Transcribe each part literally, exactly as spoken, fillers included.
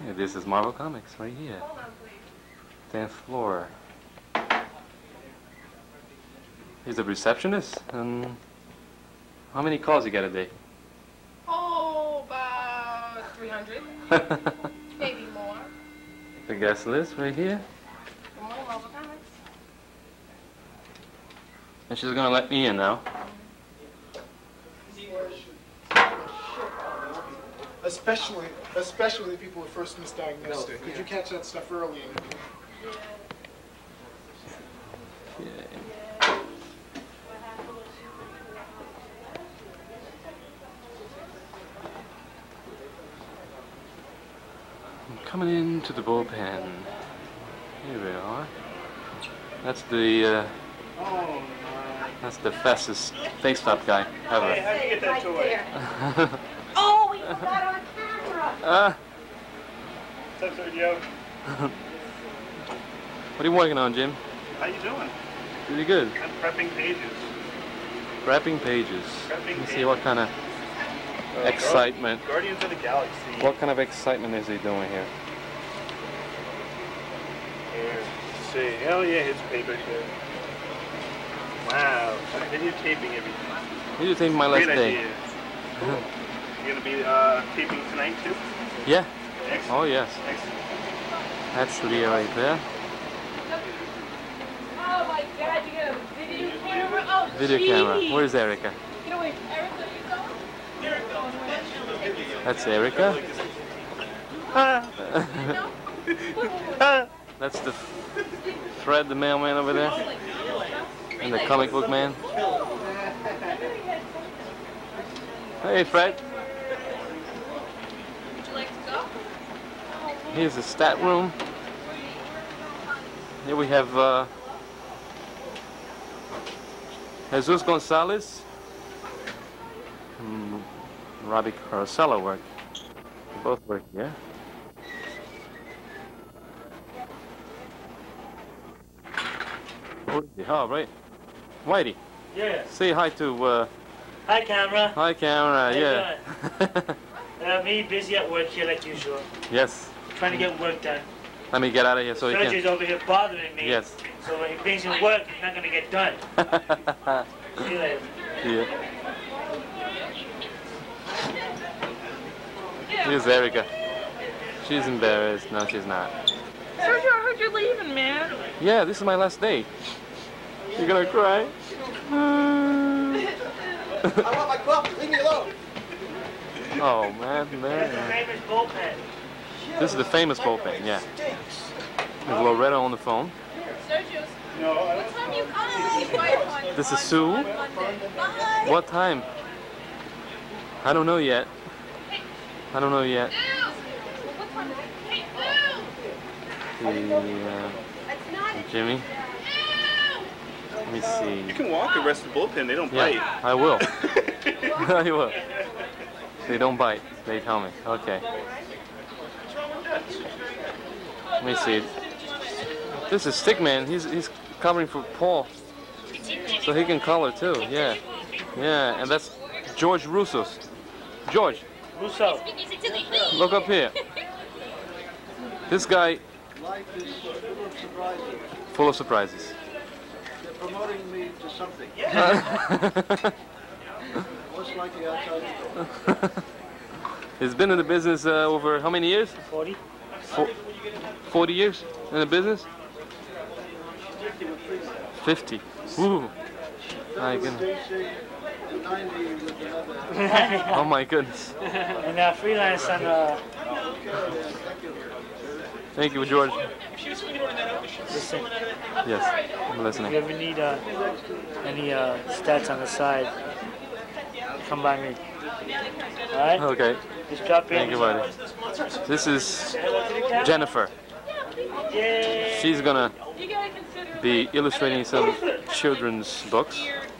Yeah, this is Marvel Comics right here. tenth floor. He's a receptionist. And how many calls you get a day? Oh, about three hundred. Maybe more. The guest list right here. Good morning, Marvel Comics. And she's gonna let me in now. Especially, especially people with first misdiagnosed it. Could you catch that stuff early? Yeah. I'm coming into the bullpen. Here we are. That's the uh, Oh, that's the fastest face-stop guy ever. Hey, how do you get that toy? Oh, we forgot our camera. Ah. What's up, Sergio? What are you working on, Jim? How you doing? Pretty good. I'm prepping pages. Wrapping pages. Prepping Let me see pages. what kind of Uh, excitement. Guardians of the Galaxy. What kind of excitement is he doing here? Here, let's see. Oh yeah, his paper here. Wow. I'm videotaping everything. You think my last Great day? idea. Cool. You're gonna be uh, taping tonight too? Yeah. Excellent. Oh yes. Excellent. That's Leah right there. Oh my God, you got a video camera? Oh, Video geez. camera. Where's Erica? You know where Erica is? Erica. That's Erica. That's the Fred, the mailman over there, and the comic book man. Hey, Fred. Would you like to go? Here's the stat room. Here we have uh, Jesus Gonzalez, and Robbie Carosello work. They both work here. Oh, right. Whitey, Yeah. say hi to, uh, Hi, camera. hi camera, How you yeah. Uh, me busy at work here like usual. Yes. Trying to get work done. Let me get out of here so you Sergio's can. over here bothering me. Yes. So when he brings in work, it's not going to get done. See you later. Yeah. Here's Erica. She's embarrassed. No, she's not. Sergio, I heard you're leaving, man. Yeah, this is my last day. You're gonna cry? I want my coffee. Leave me alone. Oh man, That's the man. famous bullpen. This is the famous bullpen, yeah. There's Loretta on the phone. Sergio's. No, I What time you come? This is Sue. Bye. What time? I don't know yet. I don't know yet. What time is it? Hey, The, uh, Jimmy. Let me see. You can walk the rest of the bullpen. They don't bite. Yeah, I will. I will. They don't bite. They tell me. Okay. Let me see. This is Stickman. He's he's covering for Paul, so he can color too. Yeah, yeah. And that's George Russo's. George, Russo. look up here. This guy, full of surprises. They're promoting me to something. Most likely outside the door. He's been in the business uh, over how many years? forty. For, forty years in the business? fifty. Ooh. My goodness. ninety with another. Oh my goodness. And uh, freelance on uh, Thank you, George. listen, Yes, I'm if you listening. ever need uh, any uh, stats on the side, come by me. Alright? Okay. Just drop in. Thank you, buddy. This is Jennifer. Yay! She's gonna You gotta consider be illustrating some children's books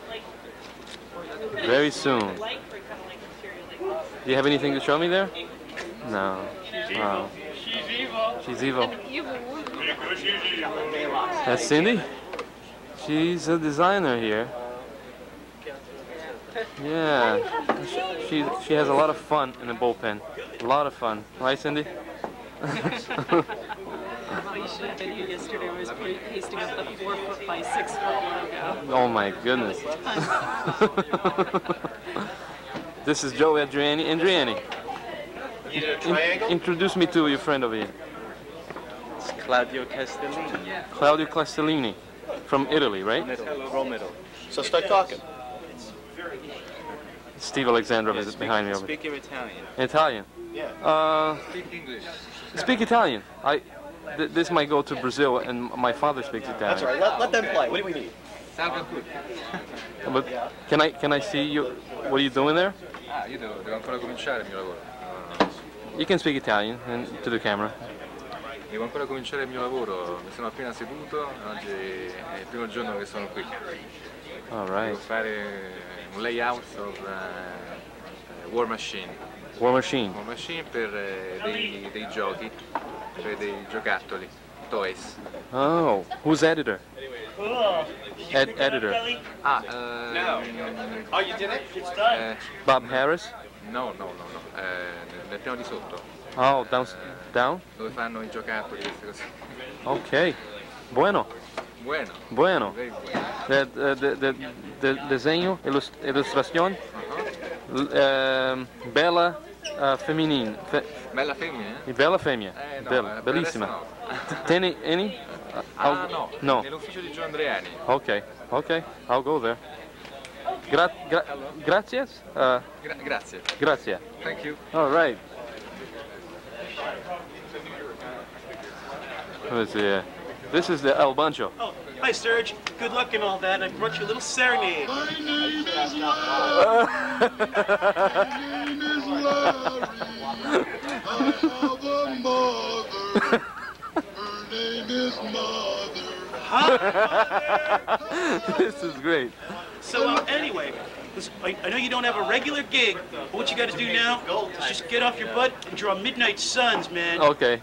very soon. Do you have anything to show me there? No. No. She's evil. That's Cindy? She's a designer here. Yeah. She, she has a lot of fun in the bullpen. A lot of fun. Right, Cindy? Well, you should have been here yesterday. I was putting, pasting up the four foot by six foot logo. Oh my goodness. This is Joe Adriani. Adriani. In, introduce me to your friend over here. It's Claudio Castellini. Claudio Castellini. From Italy, right? Middle, roll middle. So start talking. Steve Alexandrov is behind me over here. Speak your Italian. Italian? Yeah. Uh, Speak English. speak Italian. I, th this might go to Brazil, and my father speaks Italian. That's all right. Let, let them play. What do we need? Salve a tutti. But can I can I see you? What are you doing there? Ah, io devo, devo ancora cominciare il mio lavoro. No, no, no. You can speak Italian and to the camera. Devo ancora cominciare il mio lavoro. Mi sono appena seduto. Oggi è il primo giorno che sono qui. All Devo right. fare un layout of uh, War Machine. War Machine. War Machine per eh, dei, dei giochi, cioè dei giocattoli, toys. Oh, who's editor? Ed editor. Ah, uh, no. Oh, you did it? It's Eh, Bob Harris. no, no, no, no. Eh, nel, nel piano di sotto, Oh, down, down. dove fanno i giocattoli, queste cose. Okay. Bueno. Bueno. Bueno. Very bueno. The the the, the, the diseño, ilus- ilustración, Uh-huh. l- ehm, bella uh, femminile, fe- Bella femmina? Eh? bella femmina, Eh, no, bella, eh, per bellissima. adesso no. Tieni, any? Ah, no, No. nell'ufficio di Gio Andreani. Okay, okay, I'll go there. Gra- gra- gracias. Uh, Gra- grazie. gracias. Thank you. All right. Let's see. uh, This is the El Bancho. Oh, hi, Serge. Good luck and all that. I brought you a little serenade. My name is Larry. My name is Larry. I have a mother. Her name is Mother. This is great. So, um, anyway, listen, I, I know you don't have a regular gig, but what you got to do now is just get off your butt and draw Midnight Suns, man. Okay.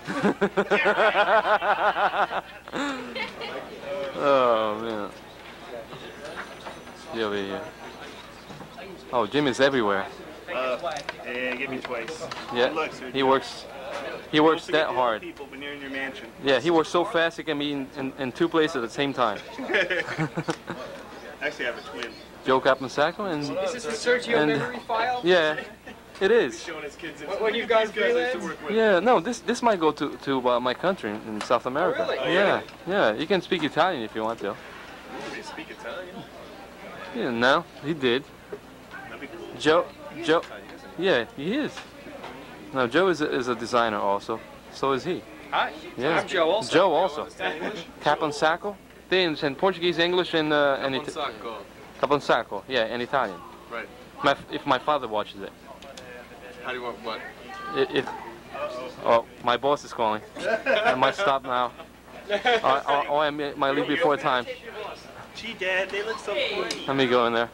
Oh man. Yeah, over here. Oh, Jim is everywhere. Uh, yeah, give me twice. Yeah, Look, Serge. he works. He works that hard. People when you're in your mansion. Yeah, he works so fast he can be in, in, in two places at the same time. Actually, I have a twin. Joe Capansacco and Is this the Sergio and memory file? yeah, it is. Showing his kids. What, when you've gone freelance? Yeah, no, this this might go to to uh, my country in, in South America. Oh, really? Yeah, yeah, you can speak Italian if you want to. They speak Italian. Yeah, no, he did. That'd be cool. Joe, Joe, yeah, he is. No, Joe is a, is a designer also. So is he. Hi. Yeah. I'm Joe also. Joe also. Capansacco. Things in Portuguese, English, and uh, and Ita- Sacco. Capansacco. Yeah, and Italian. Right. My, if my father watches it. How do you want what? If, if oh, my boss is calling. I might stop now. Or, or, or I may- might leave before time. Gee, Dad, they look so cool. Let me go in there.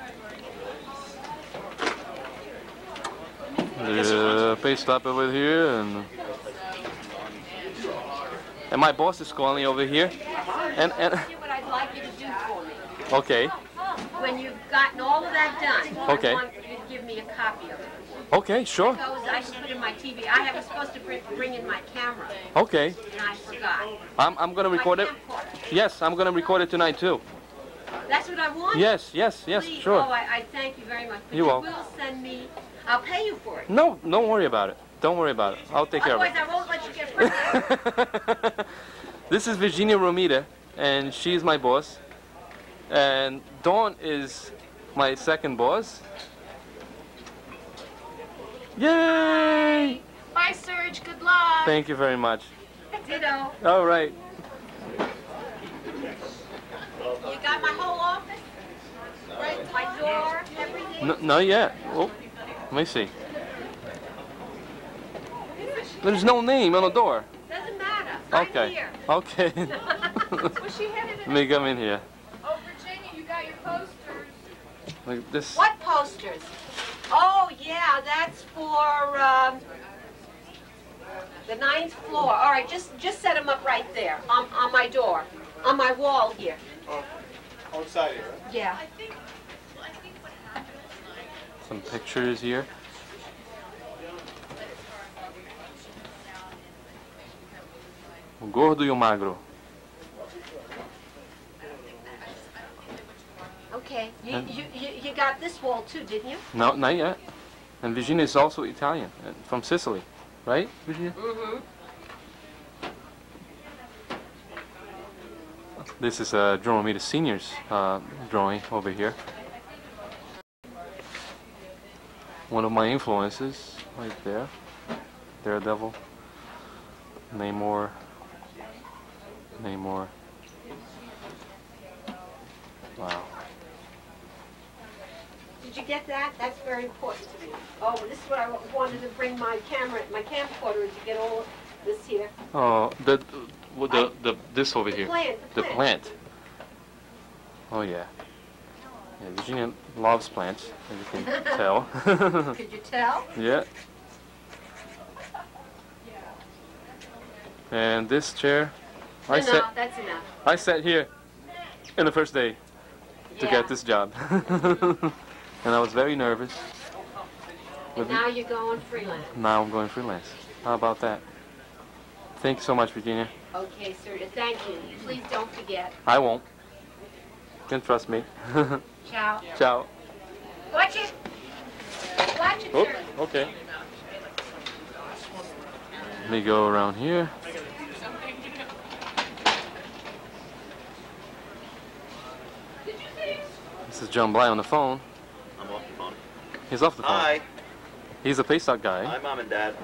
The paste stop over here, and and my boss is calling over here, and and What I'd like you to do for me. okay, When you've gotten all of that done, Okay. I want you to give me a copy of it. okay, sure, Those I can put in my T V. I was supposed to bring, bring in my camera, okay. and I forgot. I'm I'm gonna record my it. camcorder. Yes, I'm gonna record it tonight too. That's what I want. Yes, yes, yes, Please. sure. Oh, I, I thank you very much. But You're you welcome. will send me. I'll pay you for it. No, don't worry about it. Don't worry about it. I'll take care of Otherwise, it. I won't let you get pregnant. This is Virginia Romita, and she's my boss. And Dawn is my second boss. Yay! Bye, Serge. Good luck. Thank you very much. Ditto. All right. You got my whole office? Right, my door, everything? No, not yet. Oh, let me see. There's no name on the door. Doesn't matter. I'm Okay. here. Okay. Was she headed Let me come in here. Oh, Virginia, you got your posters. Like this. What posters? Oh, yeah, that's for um, the ninth floor. All right, just just set them up right there on, on my door, on my wall here. Oh, outside here, right? Yeah. Some pictures here. O gordo e o magro. Okay, you, you, you, you got this wall too, didn't you? No, not yet. And Virginia is also Italian, uh, from Sicily, right, Virginia? Mm-hmm. This is uh, Virginia Romita Senior's uh, drawing over here. One of my influences, right there. Daredevil. Namor. Namor. Wow. Did you get that? That's very important to me. Oh, this is what I wanted to bring my camera, my camcorder, to get all this here. Oh, the, well, the, the, this over The here. plant, The the plant. plant. Oh yeah. Yeah, Virginia loves plants, as you can tell. Could you tell? Yeah. And this chair, I no, sat, that's enough. I sat here in the first day to Yeah. get this job. And I was very nervous. And now you're going freelance. Now I'm going freelance. How about that? Thank you so much, Virginia. Okay, Sergio, thank you. Please don't forget. I won't. You can trust me. Ciao. Ciao. Watch it. Watch it, Oh, Sergio. okay. Let me go around here. This is John Bly on the phone. I'm off the phone. He's off the phone. Hi. He's a paste-up guy. Hi, Mom and Dad.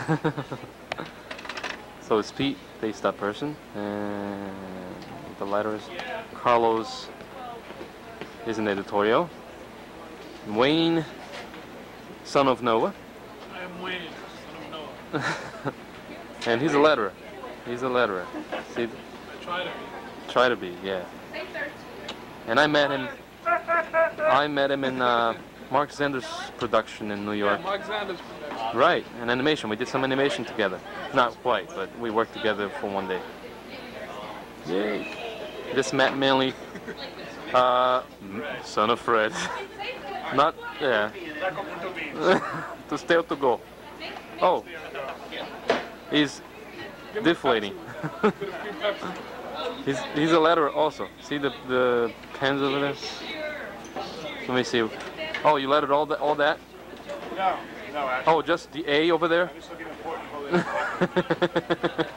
So it's Pete, paste-up person, and the letters. Carlos is an editorial. Wayne, son of Noah. I am Wayne, son of Noah. And he's a letterer. He's a letterer. See, I try to be. try to be, yeah. And I met him. I met him in uh, Mark Zender's production in New York. Yeah, Mark Zander's production. Right, an animation. We did some animation together. Not quite, but we worked together for one day. Yay! This Matt Manley, uh, son of Fred. Not, yeah. To stay or to go. Oh, he's deflating. he's he's a letterer also. See the the pens over there. Let me see. Oh, you lettered all that all that? No, no, actually. Oh, just the A over there? I'm just looking important.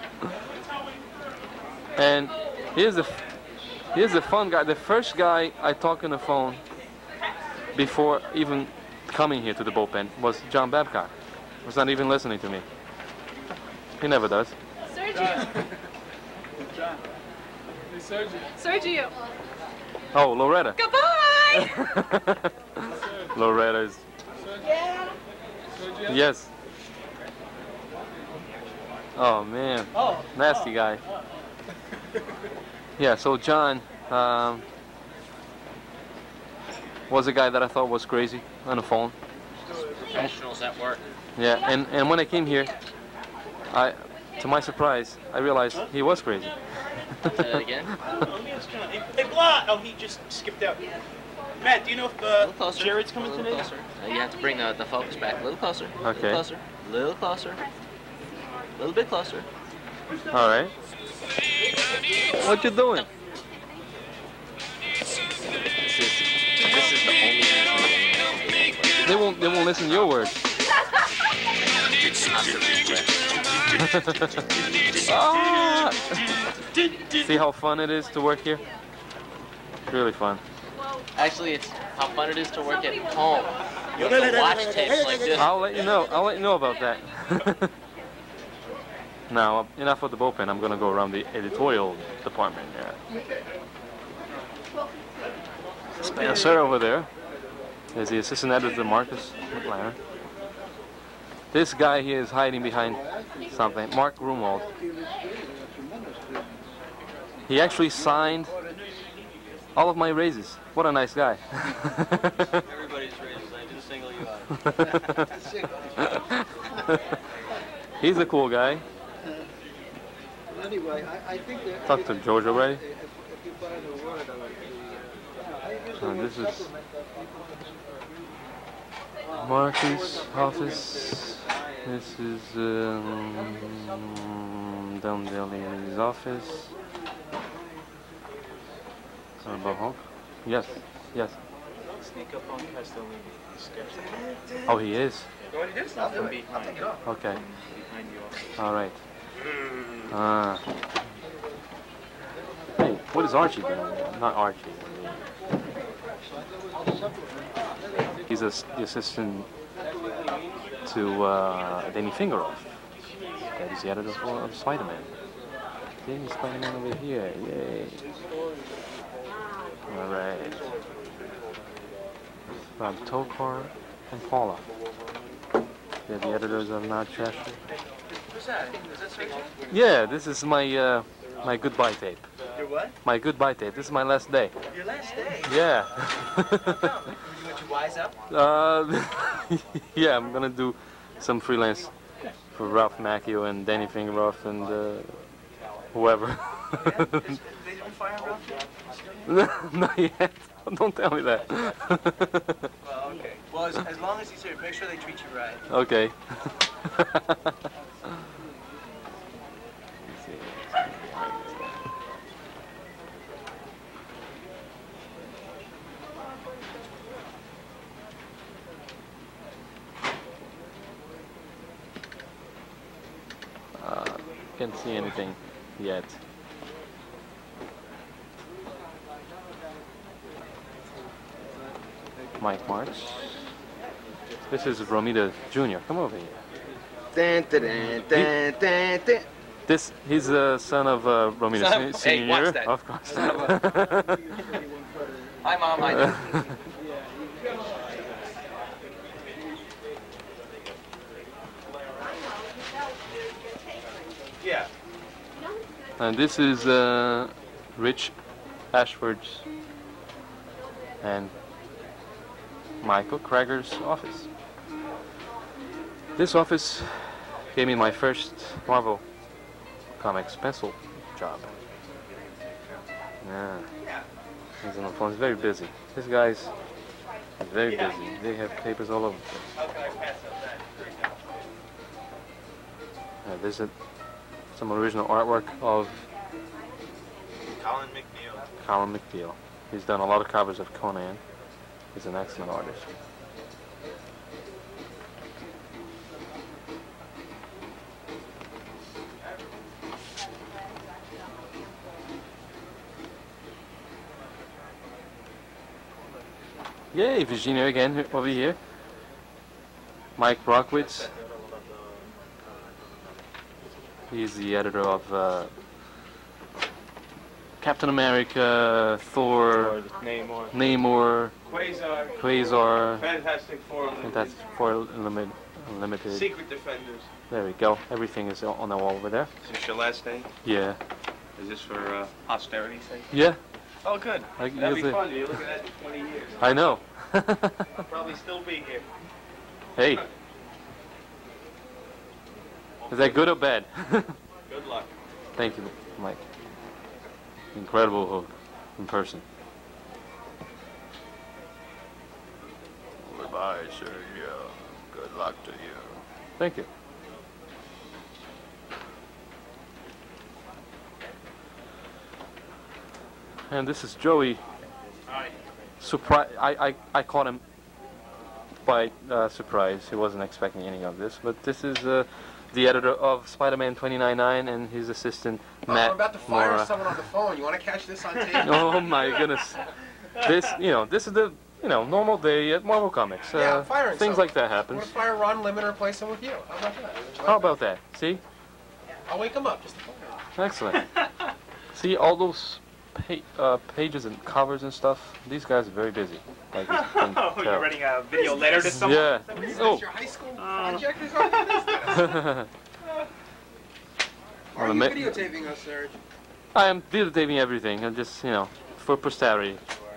And here's the here's the fun guy. The first guy I talked on the phone before even coming here to the bullpen was John Babcock. Was not even listening to me. He never does. Sergio. John. Hey, Sergio. Sergio. Oh, Loretta. Goodbye. Loretta is. Yeah. Sergio? Yes. Oh man. Oh. Nasty guy. Yeah. So John um, was a guy that I thought was crazy on the phone. Professionals at work. Yeah. And and when I came here, I, to my surprise, I realized he was crazy. Say that again. Oh, me, it's John. Hey, hey, blah! Oh, he just skipped out. Matt, do you know if A uh, little closer. Jared's coming a little today? closer. Now you have to bring the, the focus back a little closer. A Okay. little closer. A little closer. A little bit closer. All right. What you doing? This is, this is the only reason They won't. They won't listen to your words. Ah! See how fun it is to work here? Really fun. Actually, it's how fun it is to work at home. You have to watch tapes like this. I'll let you know. I'll let you know about that. Now, enough of the bullpen. I'm gonna go around the editorial department. Yeah. Spencer over there is the assistant editor, Marcus McLaren. This guy here is hiding behind something. Mark Grunwald. He actually signed all of my raises. What a nice guy. Everybody's raises. I just single you out. He's a cool guy. Anyway, I, I think that Talked to George already. if, if you find a word, I usually Oh, this would is supplement that. Marcus' office. This is um, And down there in his office. Sorry about Hulk. Yes, yes. Sneak up on Castellini. Oh, he is? You want to do something? From behind. Okay. Behind you. All right. Ah. Hey, what is Archie doing? Not Archie. He's a, the assistant to uh, Danny Fingeroff. That is the editor of, of Spider-Man. Danny Spider-Man over here. Yay. All right. Rob Tokar and Paula. They're the editors of Not Cheshire. Who's that? Is that Sergio? Yeah, this is my uh, my goodbye tape. Your what? My goodbye tape. This is my last day. Your last day? Yeah. Would you wise up? uh, yeah, I'm gonna do some freelance for Ralph Macchio and Danny Fingeroff and uh, whoever. Yeah? Is, is they didn't fire Ralph yet? Not yet. Don't tell me that. Well, okay. Well, as, as long as he's here, make sure they treat you right. Okay. uh, can't see anything yet. Mike March. This is Romita Junior Come over here. Dun, dun, dun, dun, dun, dun. This, he's the son of uh, Romita Son of- Senior. hey, watch that. Of course. Hi, Mom. Hi, Dad. Yeah. And this is uh, Rich Ashford's and Michael Krager's office. This office gave me my first Marvel Comics pencil job. Yeah, he's on the phone. He's very busy. This guy's very busy. They have papers all over the place. How can I pass up that? Uh, there's a, some original artwork of Colin McNeil. Colin McNeil. He's done a lot of covers of Conan. He's an excellent artist. Yay, Virginia again over here. Mike Brockwitz. He's the editor of uh, Captain America, Thor, Namor. Namor, Quasar. Quasar, Fantastic Four. Fantastic Four Unlimited. Unlimited. Secret Defenders. There we go. Everything is on the wall over there. Is this your last day? Yeah. Is this for uh, posterity's sake? Yeah. Oh, good. I- That'd be you'll see. fun. You're looking at it in twenty years. I know. I'll probably still be here. Hey. Is that good or bad? Good luck. Thank you, Mike. Incredible hook in person. Goodbye, Sergio. Good luck to you. Thank you. And this is Joey. Hi. Surprise! I, I I caught him by uh, surprise. He wasn't expecting any of this. But this is uh, the editor of Spider-Man twenty-nine nine and his assistant Oh, Matt I'm about to fire Mora. someone on the phone. You want to catch this on tape? Oh my goodness! This, you know, this is the you know normal day at Marvel Comics. Uh, Yeah, I'm firing things someone. like that I happens. want to fire Ron Lemon and replace him with you. How about that? How about that? See, I'll wake him up just to fire him. excellent. See all those pa uh, pages and covers and stuff. These guys are very busy. Like you can Oh, tell. you're writing a video letter to someone? Yeah. What is this, Oh. your high school project or something? What is this? Why are Well, you ma- videotaping us, Serge? I am videotaping everything. I'm just, you know, for posterity.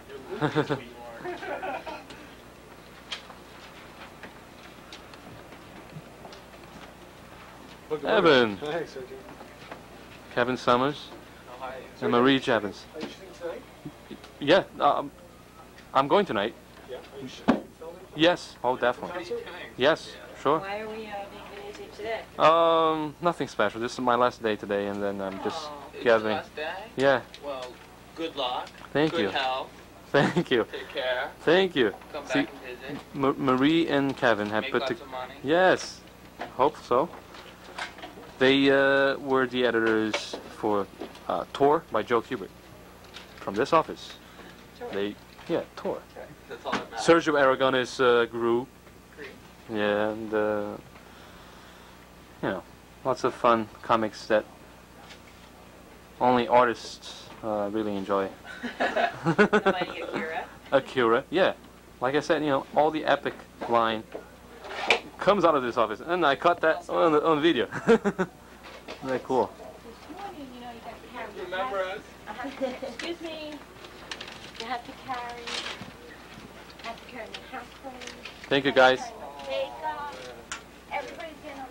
Evan. Hey, Sergio. Kevin Summers. Oh, hi. And Marie Javins. Are you shooting tonight? Yeah, um, I'm going tonight. Yeah. Are you shooting filming? Yes. Oh, definitely. Yes, sure. Why are we uh, being see today? Um, nothing special. This is my last day today, and then I'm just Oh, it's gathering. your last day? Yeah. Well, good luck. Thank good you. health. Thank you. Take care. Thank you. Come See, back and visit. M Marie and Kevin have Make put lots the. of money. Yes, hope so. They uh, were the editors for uh, Tor by Joe Kubert from this office. They, yeah, Tor. That's all that matters. Sergio Aragones uh, grew. Great. Yeah, and uh, you know, lots of fun comics that only artists uh, really enjoy. Somebody Akira? Akira, yeah. Like I said, you know, all the epic line comes out of this office, and I caught that on the, on video. Very cool. Remember us? Excuse me. You have to carry. Have to carry my house clothes. Thank you, guys. Makeup. Everybody's getting on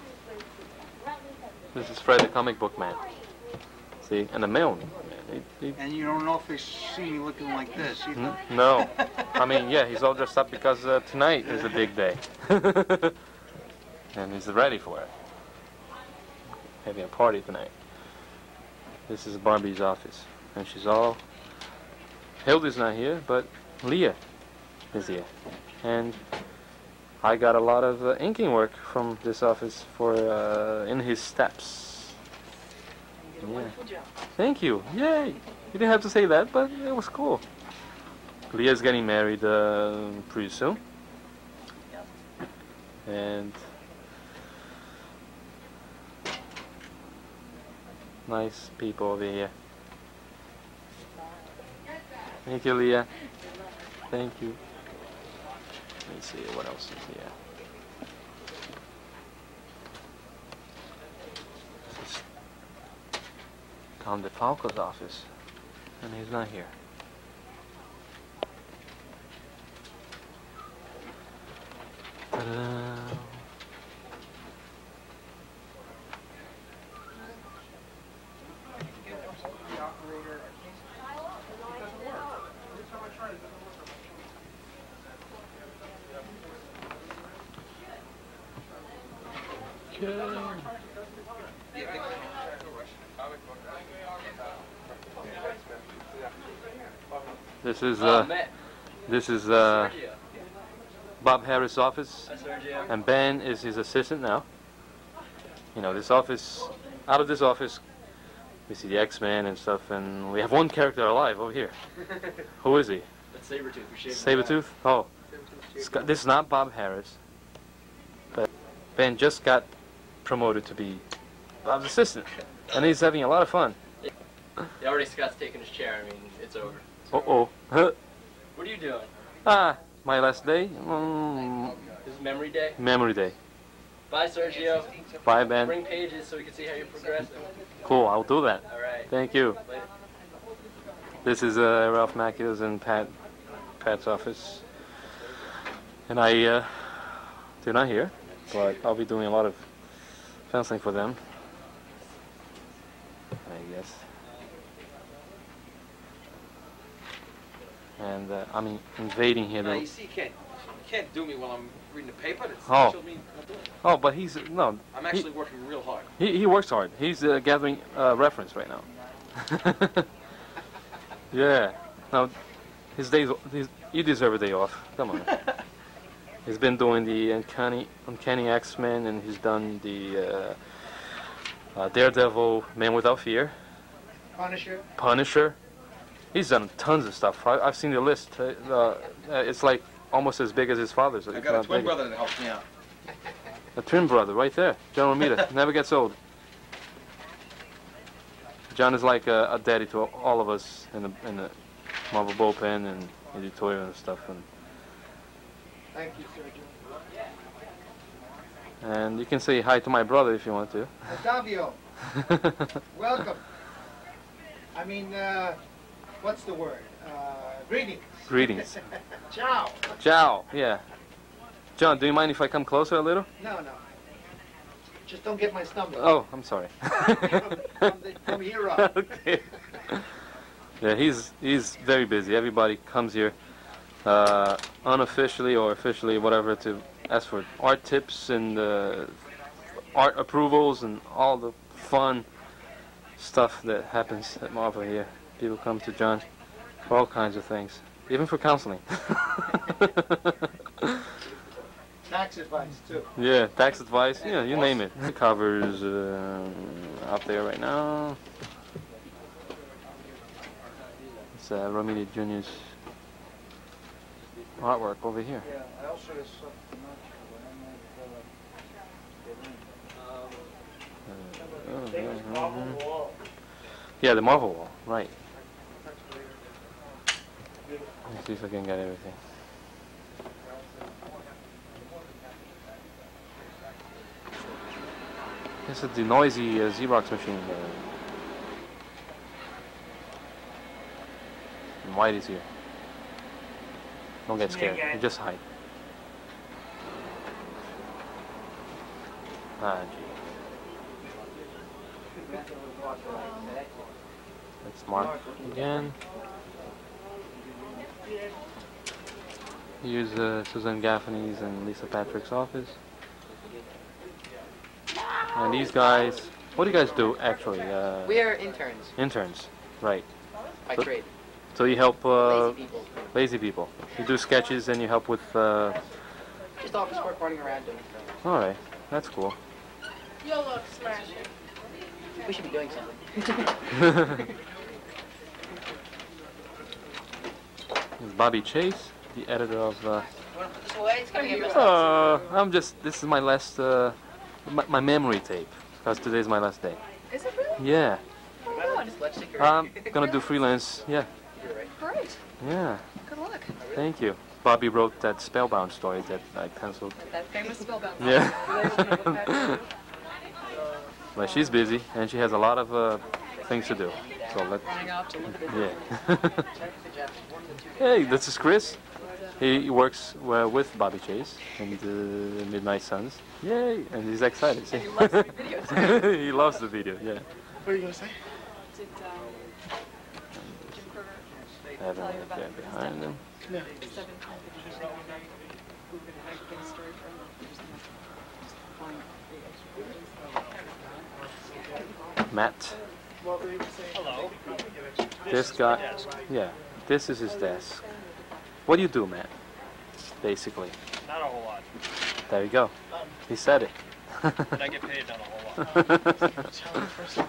the This is Fred, the comic book man. See, and the mailman. He, he, And you don't know if they see me looking like this either. N no. I mean, yeah, he's all dressed up because uh, tonight is a big day. And he's ready for it. Having a party tonight. This is Barbie's office. And she's all... Hilda's not here, but Leah is here. And I got a lot of uh, inking work from this office for uh, In His Steps. You did a wonderful job. Thank you. Yay! You didn't have to say that, but it was cool. Leah's getting married uh, pretty soon. Yep. And nice people over here. Thank you, Leah. Thank you. Let me see what else is here. This is Tom DeFalco's office, and he's not here. Ta-da. This is uh, this is uh, Bob Harris' office, and Ben is his assistant now. You know, this office, out of this office, we see the X-Men and stuff, and we have one character alive over here. Who is he? That's Sabretooth. We shaved Sabretooth? Oh, Sc- this is not Bob Harris, but Ben just got promoted to be Bob's assistant, and he's having a lot of fun. Yeah, already Scott's taking his chair. I mean, it's over. Uh oh. Huh. What are you doing? Ah, my last day. Mm, This is memory day. memory day. Bye, Sergio. Bye, Ben. Bring pages so we can see how you're progressing. Cool, I'll do that. All right. Thank you. Later. This is uh, Ralph Mackia's and Pat, Pat's office. And I, uh, they're not here, but I'll be doing a lot of fencing for them, I guess. And uh, I'm invading here. No, The... you see, you can't, you can't do me while I'm reading the paper. That's Oh. special me not doing it. Oh, but he's, no. I'm actually working real hard. He, he works hard. He's uh, gathering uh, reference right now. Yeah. Now, his days, his, you deserve a day off. Come on. He's been doing the Uncanny, Uncanny X-Men, and he's done the uh, uh, Daredevil, Man Without Fear, Punisher. Punisher. He's done tons of stuff. I, I've seen the list. Uh, uh, it's like almost as big as his father's. I if got a not twin bigger. brother that helps me out. A twin brother, right there. John Romita, never gets old. John is like a, a daddy to all of us in the in the Marvel Bullpen and editorial and stuff. And Thank you, Sergio. and you can say hi to my brother if you want to. Octavio, welcome. I mean, uh, what's the word? Uh, greetings. Greetings. Ciao. Ciao. Yeah. John, do you mind if I come closer a little? No, no. Just don't get my stomach. Oh, I'm sorry. from, the, from here up. Okay. Yeah, he's he's very busy. Everybody comes here, uh, unofficially or officially, whatever, to ask for art tips and uh, art approvals and all the fun stuff that happens at Marvel here. People come to John for all kinds of things, even for counseling. Tax advice, too. Yeah, tax advice, yeah, you name it. The covers uh, up there right now. It's uh, Romita Junior's artwork over here. Uh, uh, uh, yeah, the Marvel wall, right. Let's see if I can get everything. This is the noisy uh, Xerox machine. Uh, and White is here. Don't get scared. You just hide. Ah, gee. Let's mark again. Here's uh, Susan Gaffney's and Lisa Patrick's office. And these guys, what do you guys do actually? Uh, We are interns. Interns, right. By so, trade. So you help uh, Lazy people. lazy people. You do sketches and you help with. Uh, Just office work, running around doing stuff. all right, that's cool. You'll look smashing. We should be doing something. Here's Bobby Chase, the editor of. Uh, This way, it's gonna get messed uh, I'm just. This is my last. Uh, my, my memory tape, because today's my last day. Is it really? Yeah. Oh, good. I'm gonna do freelance. Yeah. Great. Yeah. Good luck. Thank you. Bobby wrote that Spellbound story that I canceled. That famous spellbound. Yeah. But she's busy and she has a lot of uh, things to do. So let. Running off to look at it. Yeah. Hey, this is Chris. He, he works uh, with Bobby Chase and the uh, Midnight Suns. Yay! And he's excited. See? He loves the videos. He loves the video. Yeah. What are you gonna say? Did um, Jim Kubert Have tell you him about there his behind him. No. seven competition who could make a big story for him? Just fun. Matt. What were you gonna say? Hello. This guy. Yeah. This is his desk. What do you do, Matt? Basically. Not a whole lot. There you go. He said it. But I get paid not a whole lot.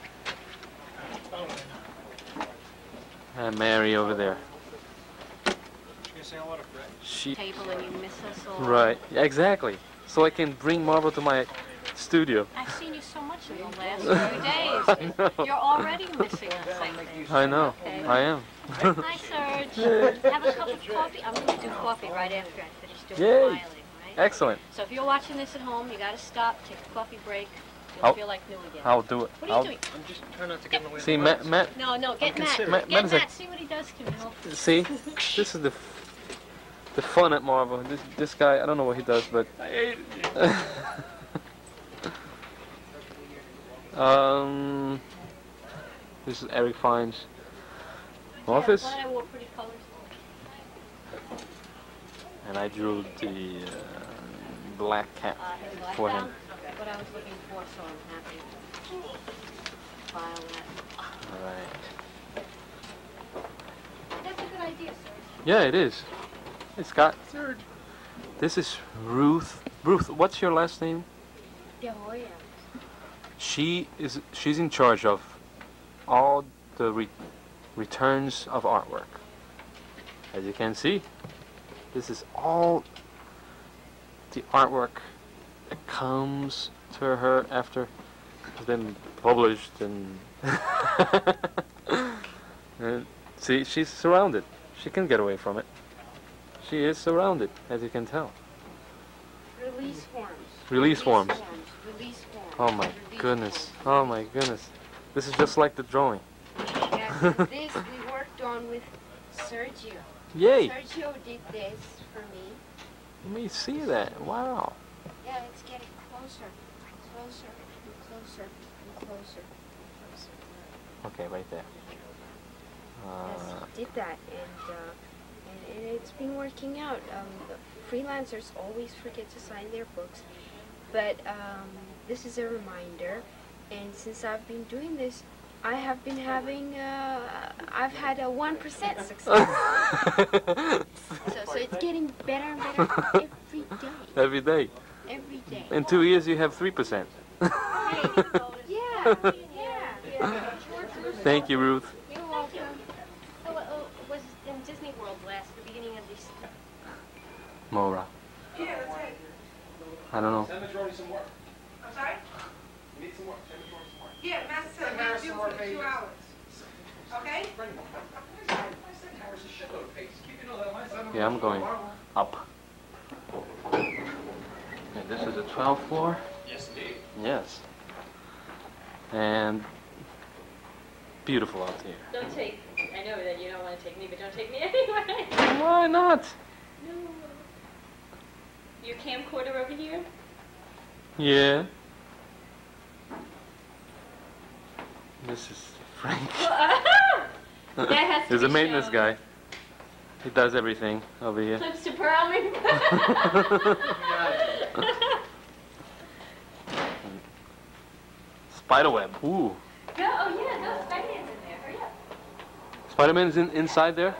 And Mary over there. You gonna say hello to Fred? She. Table and you miss us all. Right. Yeah, exactly. So I can bring Marvel to my studio. I've seen you so much in the last few days. I know. You're already missing us, I think. I know. Okay. I am. Hi, Serge. Have a cup of coffee? I'm going to do coffee right after I finish doing Yay. the filing, right? Excellent. So if you're watching this at home, you got to stop, take a coffee break. You'll I'll- feel like new again. I'll do it. What are you I'll- doing? I'm just trying not to get in the way. See, Matt. Matt. No, no, get Matt. considering- Matt- Get Matt is a- Matt. See what he does to me. He'll- See, this is the f- the fun at Marvel. This this guy, I don't know what he does, but I hate it. um, this is Eric Fine's office, Yeah, glad I wore pretty colors. and I drew the uh, black cat Uh, his black for down. him. What I was looking for, so I'm happy. File that. All right. That's a good idea, sir. Yeah, it is. It's got. This is Ruth. Ruth, what's your last name? De Hoya. She is. She's in charge of all the re returns of artwork. As you can see, this is all the artwork that comes to her after it's been published and. And see, she's surrounded. She can get away from it. She is surrounded, as you can tell. Release forms. Release forms. Release forms. Oh my goodness. Oh my goodness. This is just like the drawing. Yeah, so this we worked on with Sergio. Yay! Sergio did this for me. Let me see that. Wow. Yeah, it's getting closer, closer, and closer, and closer, and closer. Okay, right there. Yes, Uh, he did that, and, uh, and, and it's been working out. Um, the freelancers always forget to sign their books, but um, this is a reminder. And since I've been doing this, I have been having, uh, I've had a one percent success. so, so it's getting better and better every day. Every day? Every day. In two years you have three percent. yeah, yeah, yeah. Thank you, Ruth. You're welcome. So, uh, was in Disney World last, the beginning of this? Mora. Yeah, that's right. I don't know. Send Majority some work. I'm sorry? You need some work. Send Majority some work. Yeah, Master said I'm going to do it for two hours. Okay? Yeah, I'm going up. And this is the twelfth floor? Yes, indeed. Yes. And beautiful out here. Don't take, I know that you don't want to take me, but don't take me anyway. Why not? No. Your camcorder over here? Yeah. This is Frank. That has to There's be a maintenance shown. guy. He does everything over here. Clips to Perlman. Spiderweb. Ooh. No, oh yeah, no, Spider-Man's in there. Hurry up. Spider-Man's in, inside there?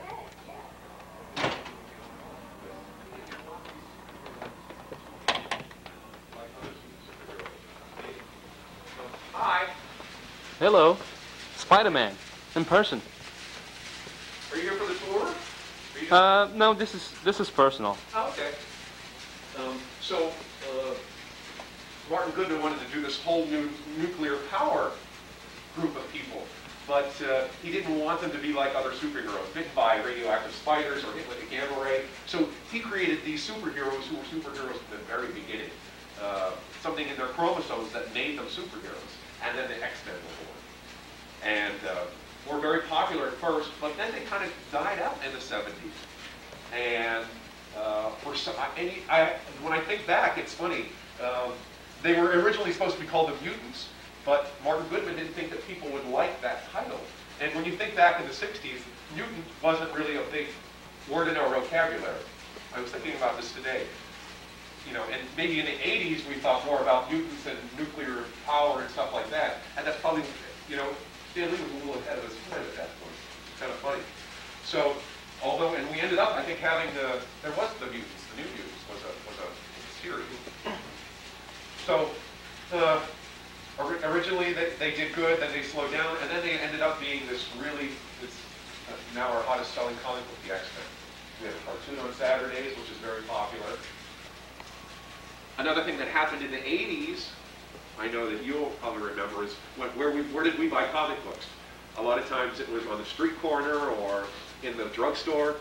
Hi. Hello. Spider-Man. In person. Are you here for the tour? Are you Uh, no, this is this is personal. Oh, okay. Um, so, uh, Martin Goodman wanted to do this whole new nuclear power group of people, but uh, he didn't want them to be like other superheroes, bitten by radioactive spiders or hit with a gamma ray. So he created these superheroes who were superheroes at the very beginning. Uh, something in their chromosomes that made them superheroes, and then the X-Men were born. And uh, were very popular at first, but then they kind of died out in the seventies. And uh, for some, I, any, I, when I think back, it's funny. Um, they were originally supposed to be called the Mutants, but Martin Goodman didn't think that people would like that title. And when you think back in the sixties, mutant wasn't really a big word in our vocabulary. I was thinking about this today. You know, and maybe in the eighties we thought more about mutants and nuclear power and stuff like that. And that's probably, you know, Stan Lee was a little ahead of his time at that point. It's kind of funny. So, although, and we ended up, I think, having the, there was the Mutants, the New Mutants was a, was a series. So, uh, or, originally they, they did good, then they slowed down, and then they ended up being this really, this, uh, now our hottest selling comic book, the X-Men. We have a cartoon on Saturdays, which is very popular. Another thing that happened in the eighties, I know that you'll probably remember, is when, where, we, where did we buy comic books? A lot of times it was on the street corner or in the drugstore.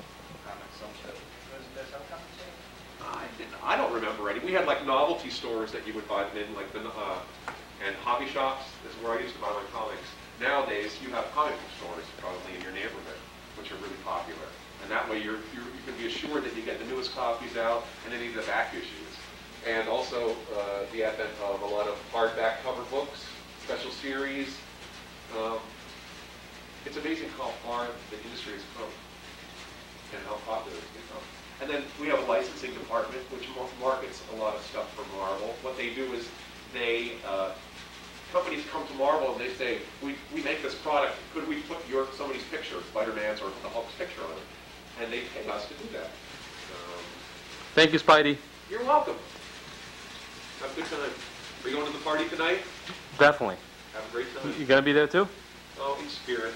I didn't. I don't remember any. We had like novelty stores that you would buy them in, like the uh, and hobby shops. This is where I used to buy my comics. Nowadays, you have comic book stores probably in your neighborhood, which are really popular. And that way, you're, you're you can be assured that you get the newest copies out and any of the back issues. And also uh, the advent of a lot of hardback cover books, special series. Um, it's amazing how far the industry has come and how popular it's become. And then we have a licensing department which markets a lot of stuff for Marvel. What they do is they, uh, companies come to Marvel and they say, we, we make this product, could we put your somebody's picture, Spider-Man's or the Hulk's picture on it? And they pay us to do that. Um, Thank you, Spidey. you're welcome. Have a good time. Are you going to the party tonight? Definitely. Have a great time. You gonna be there too? Oh, in spirit.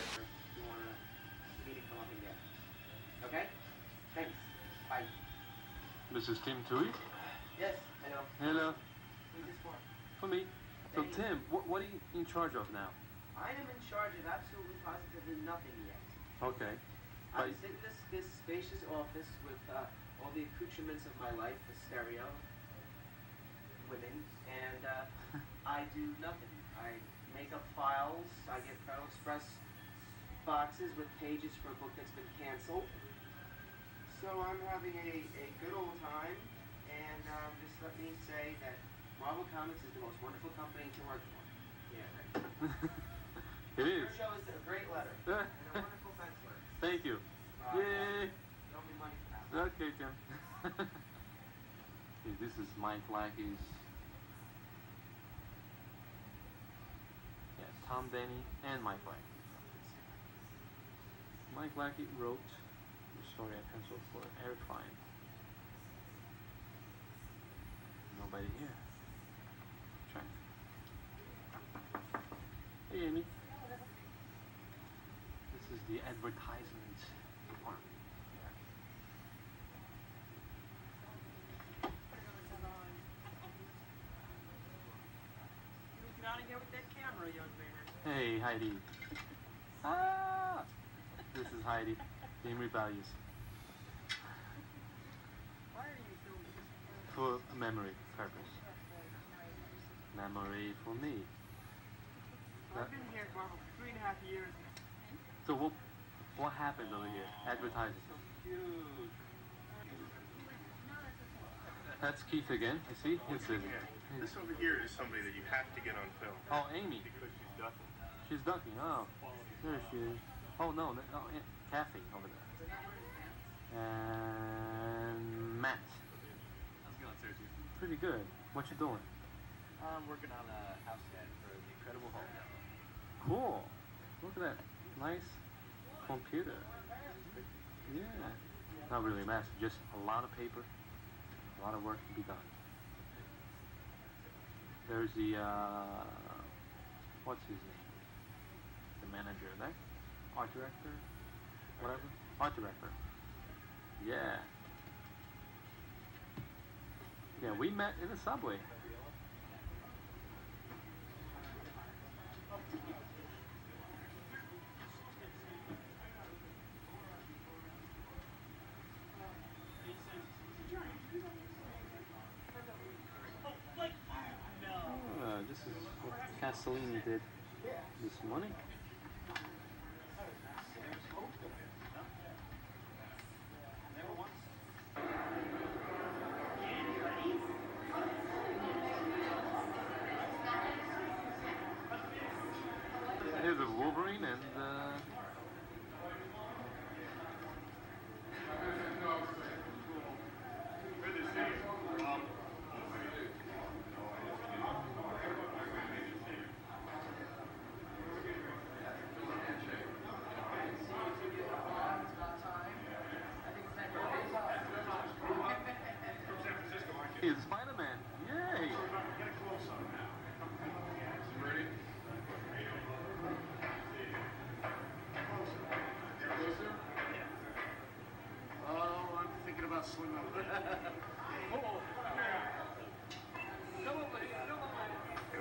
Okay? Thanks. Bye. This is Tim Tui. Yes, I know. Hello. Who's this for? For me. So Tim, what, what are you in charge of now? I am in charge of absolutely positively nothing yet. Okay. I'm sitting in this, this spacious office with uh, all the accoutrements of my life, the stereo, women, and uh, I do nothing. I make up files, I get Federal Express boxes with pages for a book that's been canceled. So I'm having a, a good old time, and um, just let me say that Marvel Comics is the most wonderful company to work for. Yeah, right. It is. Your show is a great letter, and a wonderful penciler. Thank you. Uh, Yay. Don't be money for that. Okay, Tim. Okay, this is Mike Lackey's Tom Denny, and Mike Blackie. Mike Blackie wrote the story and pencil for Eric Fine. Nobody here. Trying. Hey, Amy. This is the advertisement department. Get out of here with that camera, young man. Hey, Heidi. Ah! This is Heidi. Amy values. Why are you filming this? For memory purpose. Memory for me. I've been here at Marvel for three and a half years. So what what happened over here? Advertising. Huge. That's Keith again. You see? He's busy. This over here is somebody that you have to get on film. Oh, Amy. Because she's ducking. She's ducking. Oh, there she is. Oh no, no, oh, yeah, Kathy over there. And Matt. How's it going, Sergio? Pretty good. What you doing? I'm working on a house set for the Incredible Hulk. Cool. Look at that nice computer. Yeah. Not really massive, just a lot of paper, a lot of work to be done. There's the, uh, what's his name? The manager there? Art director? Whatever? Art director. Yeah. Yeah, we met in the subway. Uh, this is what Castellini did this morning. Here's a Wolverine and uh, Good to see you. Um, he's Spider-Man. Yay! Get a close-up now. Ready? Oh, I'm thinking about swimming over there. Oh. Come on, buddy. Come on, buddy.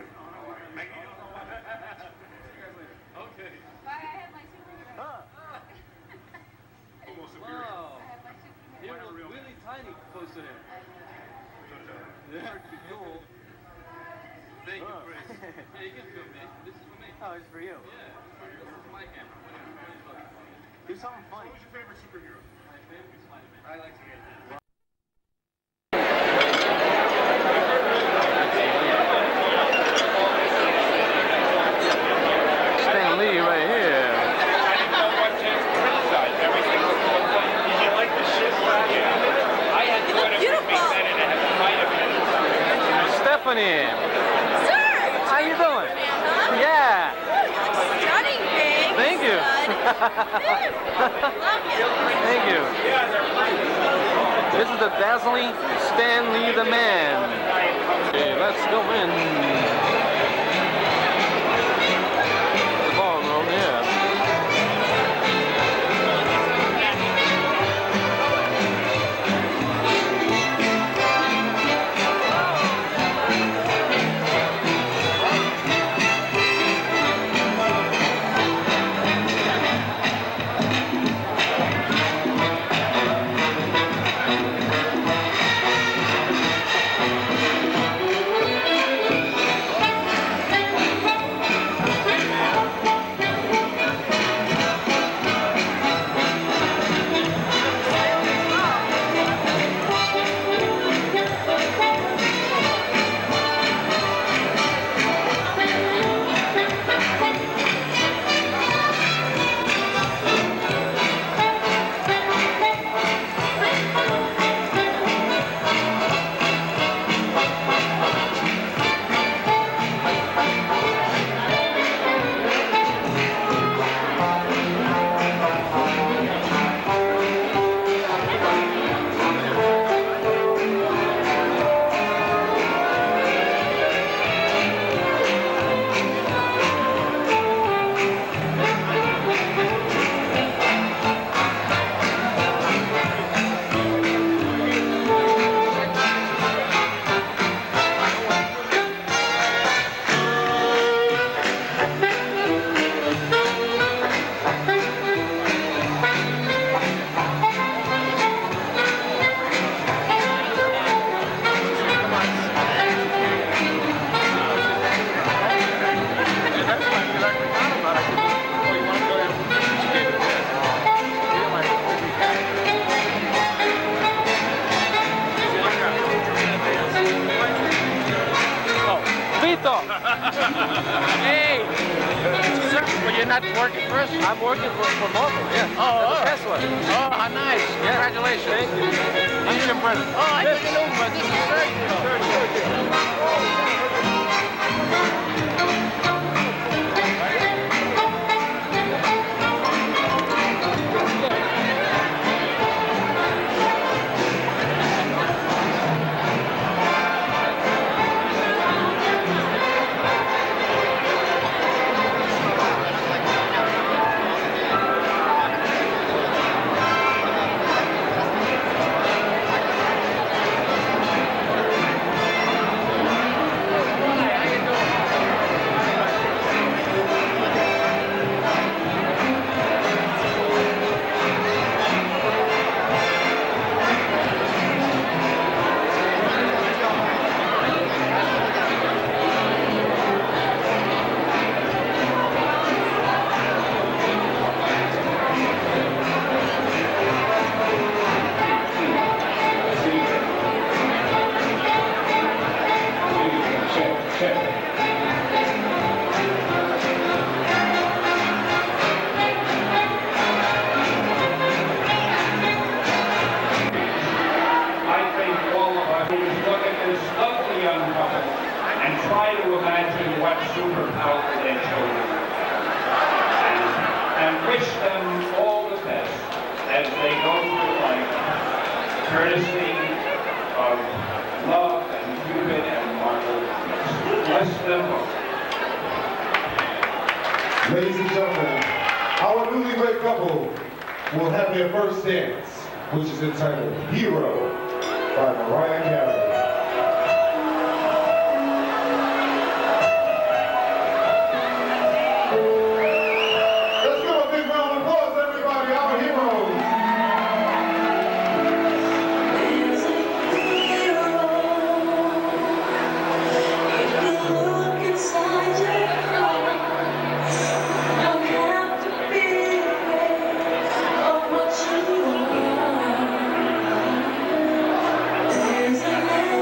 Okay. Bye, I have my superhero. Ah. Almost a Wow. I have my superhero. He was really tiny close to him. Yeah. Pretty cool. Thank you, Chris. Yeah, you can film me. This is for me. Oh, it's for you. Yeah. This is my camera. Do something funny. Who's your favorite superhero? My favorite is Spider-Man. I like to hear that. Stan Lee right here. I didn't know what to criticize. Everything was so funny. Did you like the shit? Yeah. I had to let it be said and it had to fight a minute. Stephanie. Sir! How you doing? Huh? Yeah. Stunning, babe. Thank you. Thank you. This is the dazzling Stan Lee the Man. Okay, let's go in. The ballroom, yeah. you're not working for us? I'm working for, for Marvel, yeah. Oh, oh. That's what. Oh, how nice. Yeah. Congratulations. Thank you. I'm Jim Brennan. Oh, I didn't know, but this is Sergio. Ladies and gentlemen, our newlywed couple will have their first dance, which is entitled Hero by Mariah Carey. Let's give a big round of applause, everybody, our heroes. There's a man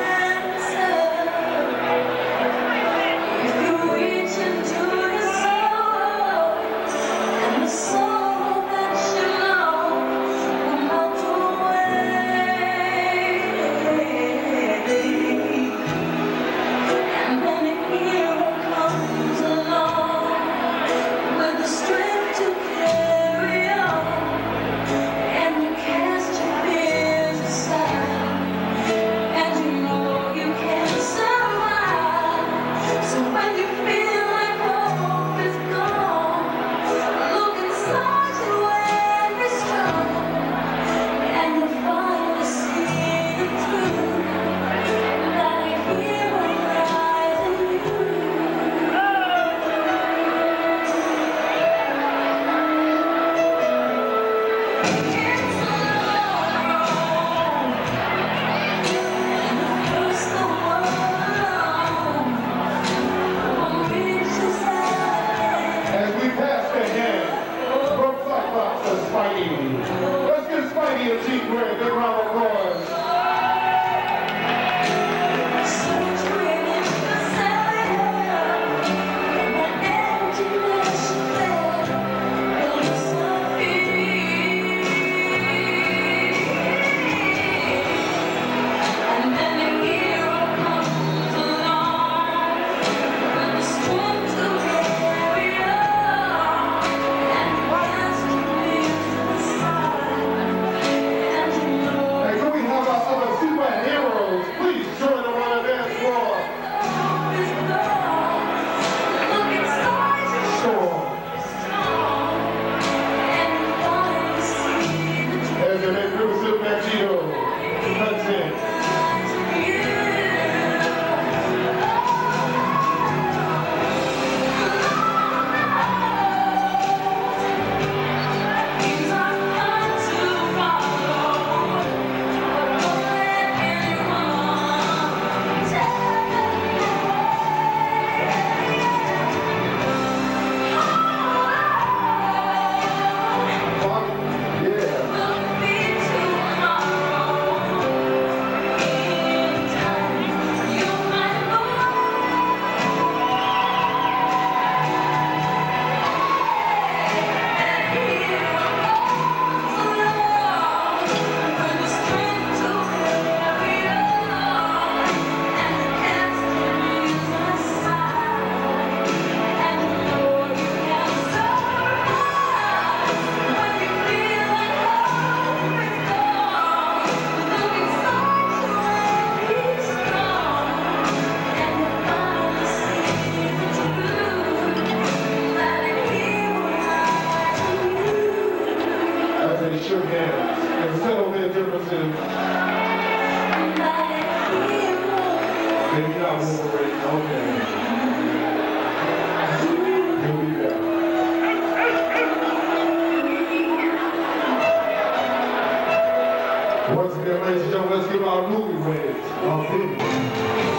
of fitness.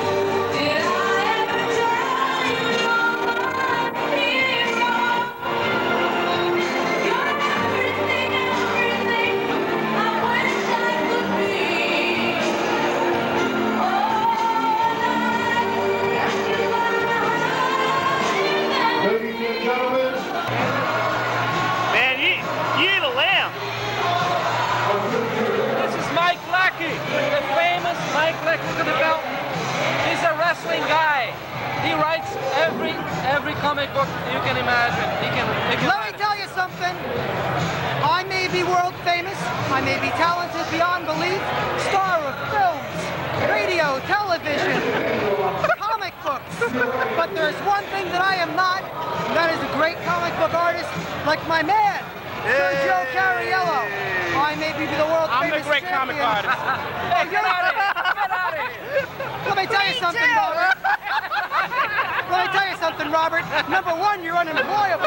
Ladies and gentlemen, Man, you, you eat a lamb. This is Mike Lackey, the famous Mike Lackey. Look at the belt. He's a wrestling guy. He writes every every comic book you can imagine. He can. He can Let me tell you something. I may be world famous. I may be talented beyond belief. Star of films, radio, television, comic books. But there's one thing that I am not. And that is a great comic book artist like my man, Sergio Cariello. I may be the world I'm famous the great champion. comic artist. Hey, get out of here! Get out of here! Let me tell you something, Robert. Let me tell you something, Robert. Number one, you're unemployable.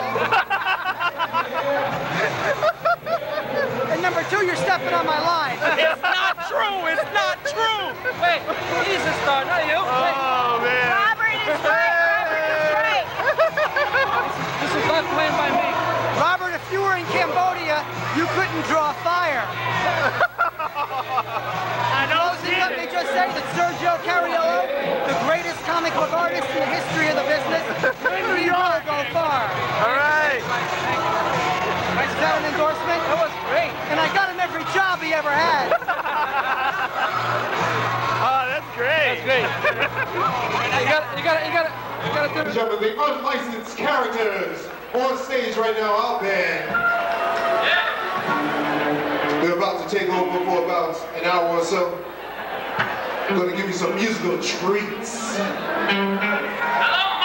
And number two, you're stepping on my line. It's not true. It's not true. Wait, he's a star, not you. Oh, man. Robert is right. Robert is right. This is not planned by me. Robert, if you were in Cambodia, you couldn't draw fire. I know. Closing, let me just say that Sergio Cariello, the greatest comic book artist in the history of the business, he will go far. All right. Is that an endorsement? That was great. And I got him every job he ever had. Oh, that's great. That's great. You got, you got, you got, you got to do it. gentlemen, the unlicensed characters on stage right now out there. They're about to take over for about an hour or so. I'm going to give you some musical treats. Hello.